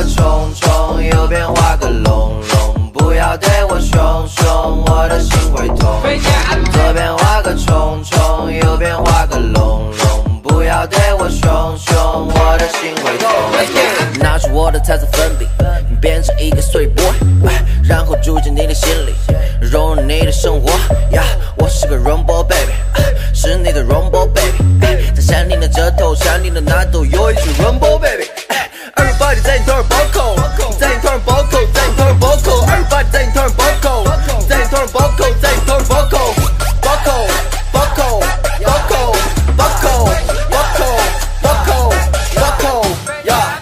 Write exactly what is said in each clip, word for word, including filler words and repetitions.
冲冲，右边画个龙龙，不要对我凶凶，我的心会痛。左边画个冲冲，右边画个龙龙，不要对我凶凶，我的心会痛。拿出我的彩色粉笔，变成一个碎波，然后住进你的心里，融入你的生活。呀，我是个 Rainbow baby， 是你的 Rainbow baby， 在山顶的这头，山顶的那头有一只 Rainbow baby。Everybody 在你头上暴扣，在你头上暴扣，在你头上暴扣。Everybody 在你头上暴扣，在你头上暴扣，在你头上暴扣，暴扣，暴扣，暴扣，暴扣，暴扣，暴扣，暴扣，呀！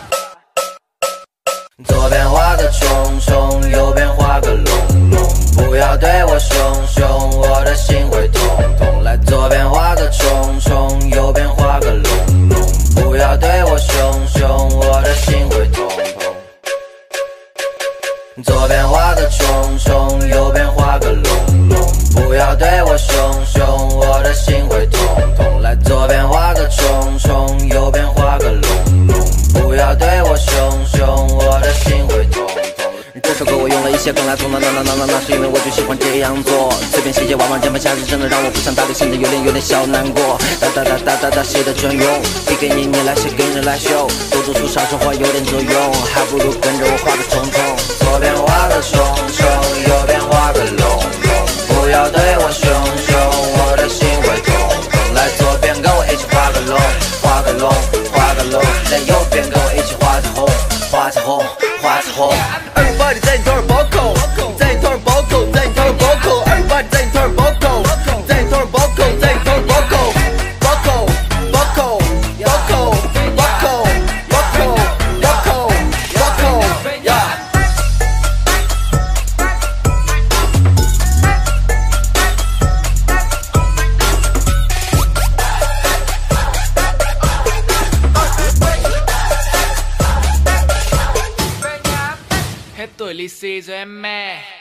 左边画个冲冲，右边画个龙龙，不要对我凶凶，我的心会痛痛。来，左边画个冲冲，右边画个龙龙，不要对我凶凶，我的心会痛痛。左边画个冲冲，右边画个龙龙，不要对我凶凶，我的心会痛痛。来，左边画个冲冲，右边画个龙龙，不要对我凶凶，我的心会痛痛。这首歌我用了一些更来从那那那那那那是因为我就喜欢这样做，随便写写往往键盘下是真的让我不想搭理，现在有点有点小难过。哒哒哒哒哒哒写的真用，比给你你来写给人来秀，多读书少说话有点作用，还不如跟着我画个冲冲。左边画个冲冲，右边画个龙龙，不要对我凶凶，我的心会痛痛。来，左边跟我一起画个龙，画个龙，画个龙。来，右边跟我一起画彩虹，画彩虹，画彩虹。Everybody 在你头上暴扣，在你头上暴扣，在你头上暴扣。Everybody 在你头上暴扣，在你头上暴扣，在你头上暴扣，暴扣，暴扣，暴扣，暴扣，暴扣，暴扣，暴扣，呀！ Esto es Lisis M